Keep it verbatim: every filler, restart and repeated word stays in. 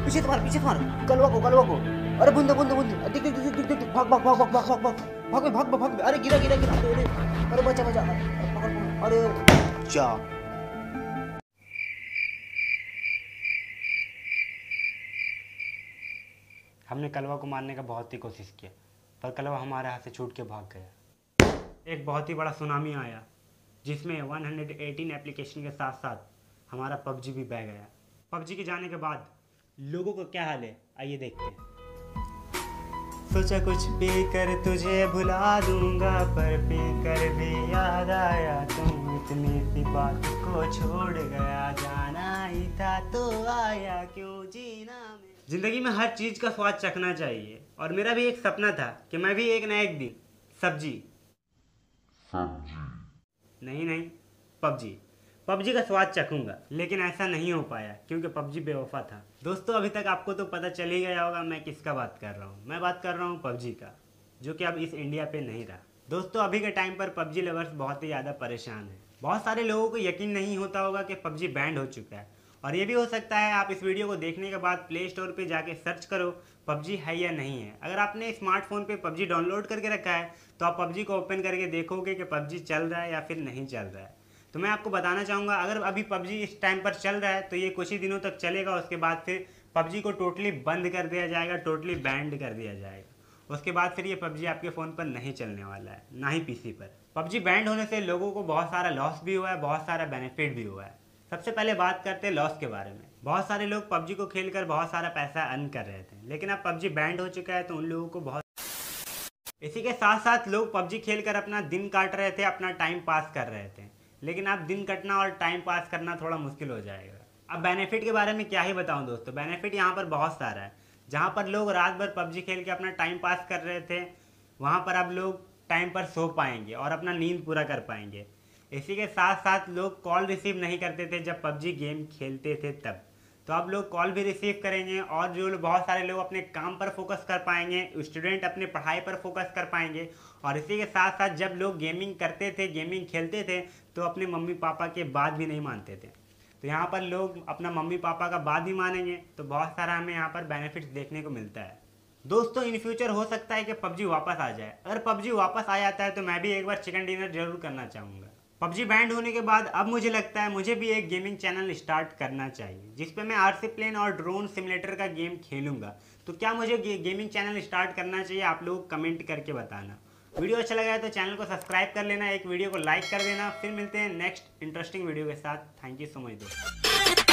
पीछे तुम्हारे पीछे तुम्हारे कलवा को कलवा को। अरे बंदा बंदा बंदा देख देख देख देख देख भाग भाग भाग भाग भाग भाग भाग भाग भाग भाग। अरे गिरा गिरा गिरा। अरे अरे बचा बचा। अरे जा। हमने कलवा को मारने का बहुत ही कोशिश किया पर कलवा हमारे हाथ से छूट के भाग गया। एक बहुत ही बड़ा सुनामी आया जिसमें एक सौ अठारह एप्लीकेशन के साथ साथ हमारा पबजी भी बह गया। पबजी के जाने के बाद लोगों का क्या हाल है आइए देखते हैं। सोचा कुछ भी कर तुझे भुला दूंगा पर पी कर भी याद आया तुम इतनी सी बात को छोड़ गया। जाना ही था तो आया क्यों जीना में। जिंदगी में हर चीज़ का स्वाद चखना चाहिए और मेरा भी एक सपना था कि मैं भी एक ना एक दिन सब्जी सब्जी नहीं नहीं पबजी पबजी का स्वाद चखूंगा। लेकिन ऐसा नहीं हो पाया क्योंकि पबजी बेवफा था। दोस्तों अभी तक आपको तो पता चल ही गया होगा मैं किसका बात कर रहा हूँ। मैं बात कर रहा हूँ पबजी का, जो कि अब इस इंडिया पे नहीं रहा। दोस्तों अभी के टाइम पर पबजी लवर्स बहुत ही ज़्यादा परेशान हैं। बहुत सारे लोगों को यकीन नहीं होता होगा कि पबजी बैंड हो चुका है और ये भी हो सकता है आप इस वीडियो को देखने के बाद प्ले स्टोर पे जाके सर्च करो पबजी है या नहीं है। अगर आपने स्मार्टफोन पे पबजी डाउनलोड करके रखा है तो आप पबजी को ओपन करके देखोगे कि पबजी चल रहा है या फिर नहीं चल रहा है। तो मैं आपको बताना चाहूँगा अगर अभी पबजी इस टाइम पर चल रहा है तो ये कुछ ही दिनों तक चलेगा। उसके बाद फिर पबजी को टोटली बंद कर दिया जाएगा, टोटली बैंड कर दिया जाएगा। उसके बाद फिर ये पबजी आपके फ़ोन पर नहीं चलने वाला है, ना ही पीसी पर। पबजी बैंड होने से लोगों को बहुत सारा लॉस भी हुआ है, बहुत सारा बेनिफिट भी हुआ है। सबसे पहले बात करते हैं लॉस के बारे में। बहुत सारे लोग पबजी को खेलकर बहुत सारा पैसा अर्न कर रहे थे, लेकिन अब पबजी बैंड हो चुका है तो उन लोगों को बहुत। इसी के साथ साथ लोग पबजी खेलकर अपना दिन काट रहे थे, अपना टाइम पास कर रहे थे। लेकिन अब दिन कटना और टाइम पास करना थोड़ा मुश्किल हो जाएगा। अब बेनिफिट के बारे में क्या ही बताऊं दोस्तों, बेनिफिट यहाँ पर बहुत सारा है। जहाँ पर लोग रात भर पबजी खेल के अपना टाइम पास कर रहे थे वहाँ पर अब लोग टाइम पर सो पाएंगे और अपना नींद पूरा कर पाएंगे। इसी के साथ साथ लोग कॉल रिसीव नहीं करते थे जब पबजी गेम खेलते थे तब, तो अब लोग कॉल भी रिसीव करेंगे और जो बहुत सारे लोग अपने काम पर फोकस कर पाएंगे, स्टूडेंट अपने पढ़ाई पर फोकस कर पाएंगे। और इसी के साथ साथ जब लोग गेमिंग करते थे, गेमिंग खेलते थे तो अपने मम्मी पापा के बात भी नहीं मानते थे। तो यहाँ पर लोग अपना मम्मी पापा का बात भी मानेंगे तो बहुत सारा हमें यहाँ पर बेनिफिट्स देखने को मिलता है। दोस्तों इन फ्यूचर हो सकता है कि पबजी वापस आ जाए। अगर पबजी वापस आ जाता है तो मैं भी एक बार चिकन डिनर जरूर करना चाहूँगा। पबजी बैंड होने के बाद अब मुझे लगता है मुझे भी एक गेमिंग चैनल स्टार्ट करना चाहिए जिस पे मैं आरसी प्लेन और ड्रोन सिमुलेटर का गेम खेलूंगा। तो क्या मुझे गे, गेमिंग चैनल स्टार्ट करना चाहिए? आप लोग कमेंट करके बताना। वीडियो अच्छा लगा है तो चैनल को सब्सक्राइब कर लेना, एक वीडियो को लाइक कर देना। फिर मिलते हैं नेक्स्ट इंटरेस्टिंग वीडियो के साथ। थैंक यू सो मच दोस्तों।